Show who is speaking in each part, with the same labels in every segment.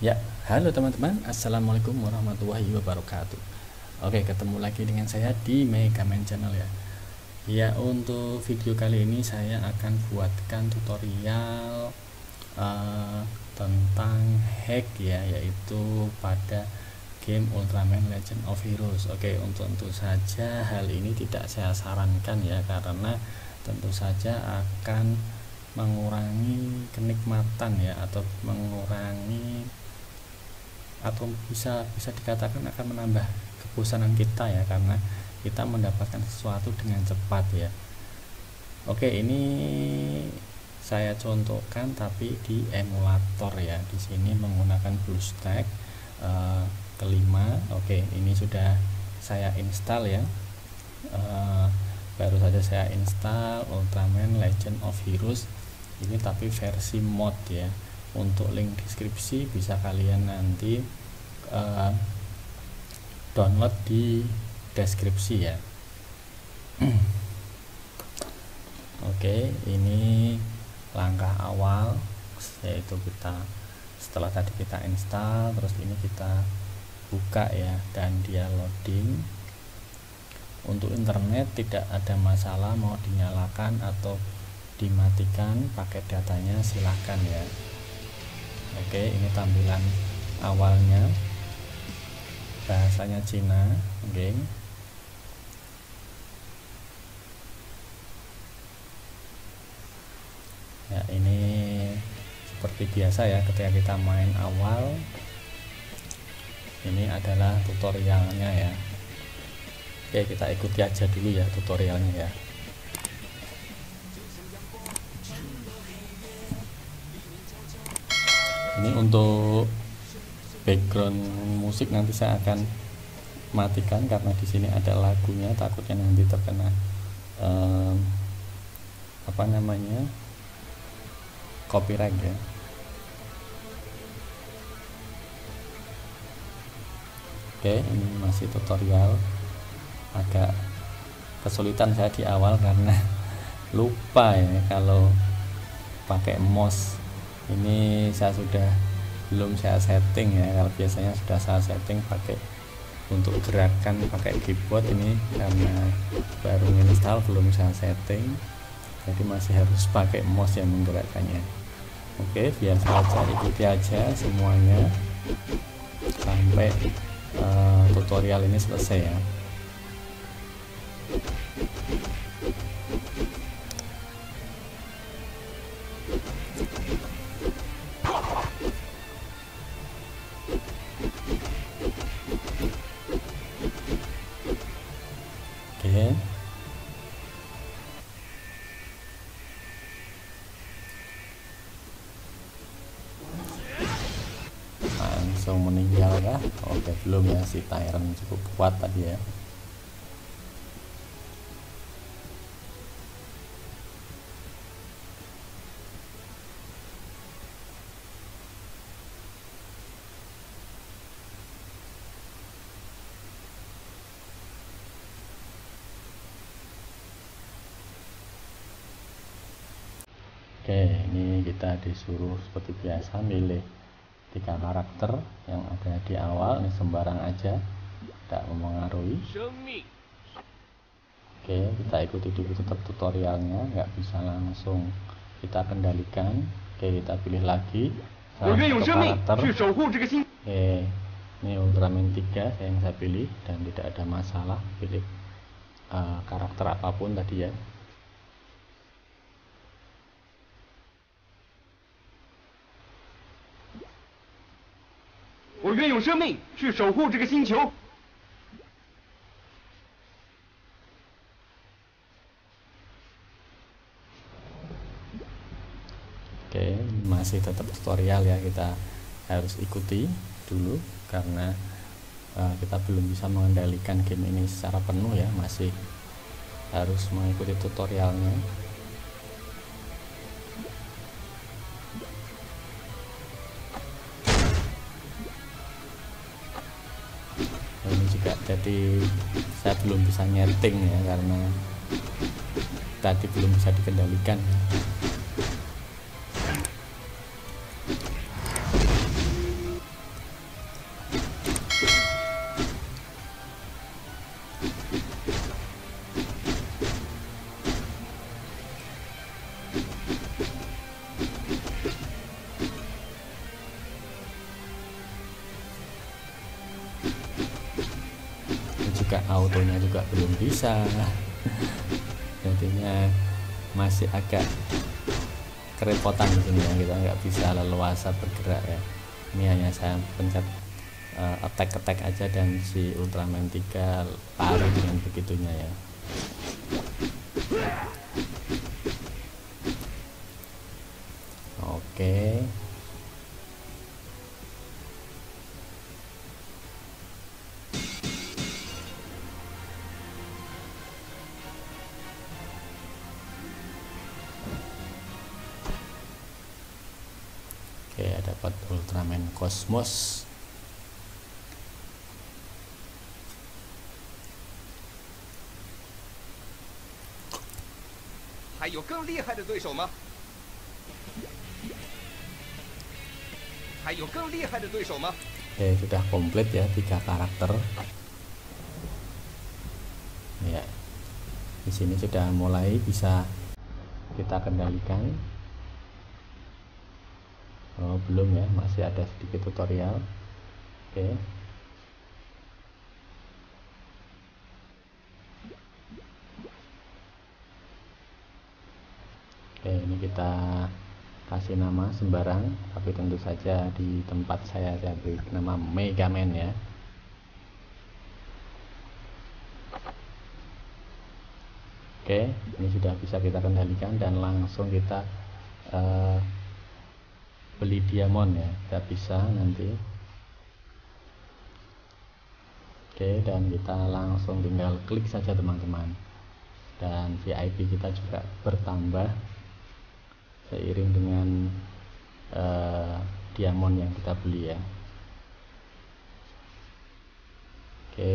Speaker 1: Ya, halo teman-teman, assalamualaikum warahmatullahi wabarakatuh. Oke, ketemu lagi dengan saya di Megaman Channel ya. Ya, untuk video kali ini saya akan buatkan tutorial tentang hack ya, yaitu pada game Ultraman Legend of Heroes. Oke, untuk tentu saja hal ini tidak saya sarankan ya, karena tentu saja akan mengurangi kenikmatan ya, atau mengurangi atau bisa dikatakan akan menambah kebosanan kita ya, karena kita mendapatkan sesuatu dengan cepat ya. Oke, ini saya contohkan tapi di emulator ya. Di sini menggunakan BlueStack kelima. Oke, ini sudah saya install ya. Baru saja saya install Ultraman Legend of Heroes ini, tapi versi mod ya. Untuk link deskripsi bisa kalian nanti download di deskripsi ya. Oke, ini langkah awal, yaitu kita setelah tadi kita install, terus ini kita buka ya, dan dia loading. Untuk internet tidak ada masalah, mau dinyalakan atau dimatikan paket datanya silahkan ya. Oke, ini tampilan awalnya, bahasanya Cina. Oke, ya ini seperti biasa ya, ketika kita main awal ini adalah tutorialnya ya. Oke, kita ikuti aja dulu ya tutorialnya ya. Ini untuk background musik nanti saya akan matikan karena di sini ada lagunya, takutnya nanti terkena copyright ya. Oke, ini masih tutorial, agak kesulitan saya di awal karena lupa ya kalau pakai mouse. Ini belum saya setting ya, kalau biasanya sudah saya setting pakai untuk gerakan pakai keyboard. Ini karena baru install belum saya setting, jadi masih harus pakai mouse yang menggerakkannya. Oke, biar saja ikuti aja semuanya sampai tutorial ini selesai ya. Oke, langsung meninggal kah? Oke, belum ya, si Tyrant cukup kuat tadi ya. Oke, ini kita disuruh seperti biasa milih 3 karakter yang ada di awal. Ini sembarang aja, tidak mempengaruhi. Oke, kita ikuti dulu tetap tutorialnya, nggak bisa langsung kita kendalikan. Oke, kita pilih lagi karakter. Oke, ini Ultraman 3 yang saya pilih, dan tidak ada masalah pilih karakter apapun tadi ya. Oke, masih tetap tutorial ya, kita harus ikuti dulu karena kita belum bisa mengendalikan game ini secara penuh ya, masih harus mengikuti tutorialnya. Ini juga jadi saya belum bisa nyeting ya, karena tadi belum bisa dikendalikan. autonya juga belum bisa. Jadinya masih agak kerepotan di sini ya, kita nggak bisa leluasa bergerak ya. Ini hanya saya pencet attack aja dan si Ultraman 3 lari dengan begitunya ya. Oke. Oke, dapat Ultraman Cosmos. Oke, sudah komplit ya 3 karakter. Ya. Di sini sudah mulai bisa kita kendalikan. Oh, belum ya, masih ada sedikit tutorial. Oke. Oke, ini kita kasih nama sembarang, tapi tentu saja di tempat saya beri nama Mega Man ya. Oke, ini sudah bisa kita kendalikan dan langsung kita beli diamond ya, kita bisa nanti. Oke, dan kita langsung tinggal klik saja teman-teman, dan VIP kita juga bertambah seiring dengan diamond yang kita beli ya. Oke,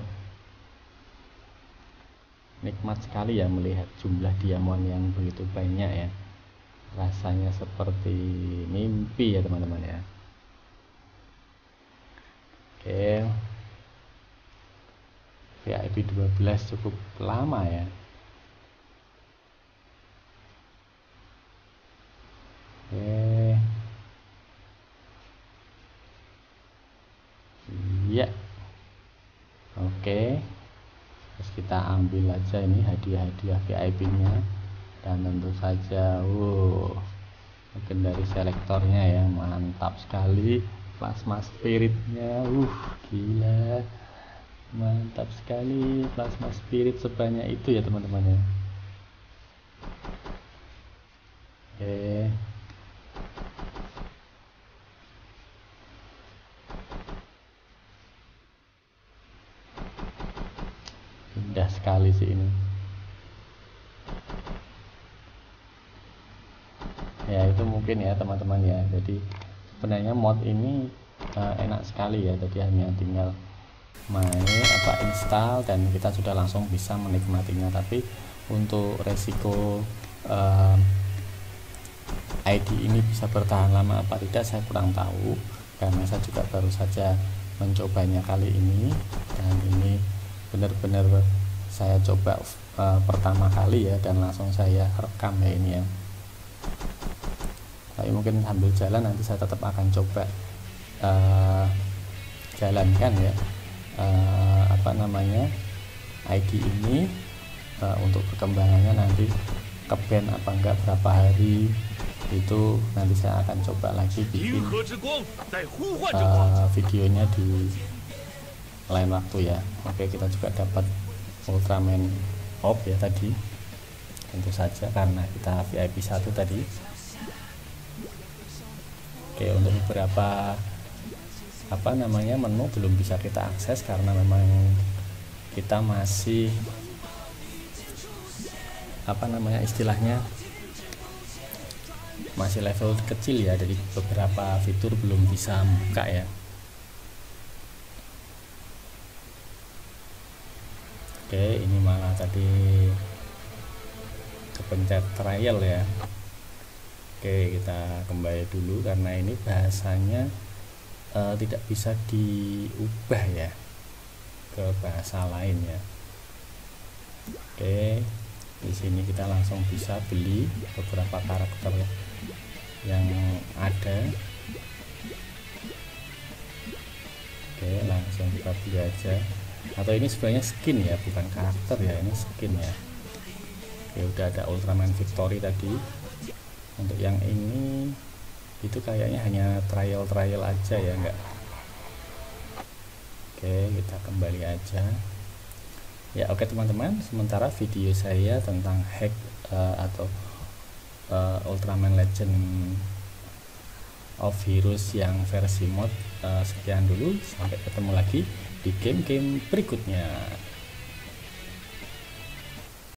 Speaker 1: nikmat sekali ya melihat jumlah diamond yang begitu banyak ya, rasanya seperti mimpi ya teman-teman ya. Oke, VIP 12 cukup lama ya. Oke, iya. Oke, terus kita ambil aja ini hadiah-hadiah VIP nya, dan tentu saja legendary selektornya ya, mantap sekali. Plasma spiritnya gila, mantap sekali. Plasma spirit sebanyak itu ya teman-teman ya. Oke, indah sekali sih ini ya. Itu mungkin ya teman-teman ya, jadi sebenarnya mod ini enak sekali ya, jadi hanya tinggal main install dan kita sudah langsung bisa menikmatinya. Tapi untuk resiko ID ini bisa bertahan lama apa tidak saya kurang tahu, karena saya juga baru saja mencobanya kali ini, dan ini benar-benar saya coba pertama kali ya, dan langsung saya rekam ya ini ya. Tapi mungkin sambil jalan nanti saya tetap akan coba jalankan ya ID ini untuk perkembangannya, nanti ke ban apa enggak, berapa hari itu nanti saya akan coba lagi bikin videonya di lain waktu ya. Oke, kita juga dapat Ultraman Orb ya tadi, tentu saja karena kita VIP 1 tadi. Oke, untuk beberapa menu belum bisa kita akses karena memang kita masih istilahnya masih level kecil ya, jadi beberapa fitur belum bisa buka ya. Oke, ini malah tadi kepencet trial ya. Oke, kita kembali dulu karena ini bahasanya tidak bisa diubah ya ke bahasa lain ya. Oke, di sini kita langsung bisa beli beberapa karakter yang ada. Oke, langsung kita beli aja. atau ini sebenarnya skin ya, bukan karakter ya, ini skin ya. Oke, udah ada Ultraman Victory tadi. Untuk yang ini itu kayaknya hanya trial aja ya, enggak. Oke, kita kembali aja ya. Oke teman-teman, sementara video saya tentang hack atau Ultraman Legend of Heroes yang versi mod sekian dulu. Sampai ketemu lagi di game-game berikutnya.